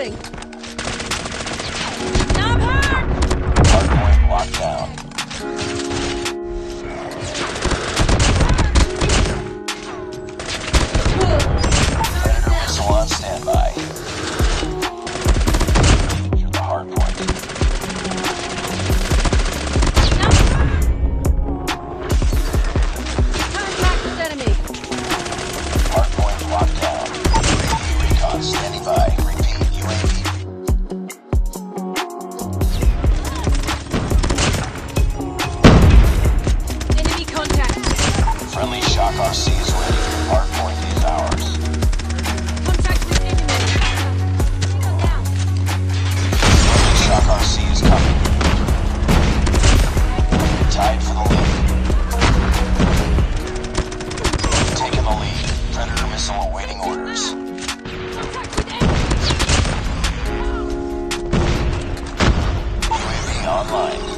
Reloading. Now I'm hurt! Hardpoint locked down. Predator missile on standby. For the hardpoint. Contact with enemy. Hardpoint locked down. UAV recon standing by. Repeat, UAV. Enemy contact. Friendly Shock RC is ready. Hardpoint is ours. Contact with enemy. Down. Friendly Shock RC is coming. Tied for the lead. Taking the lead. Predator missile awaiting orders. Contact with enemy. UAV online.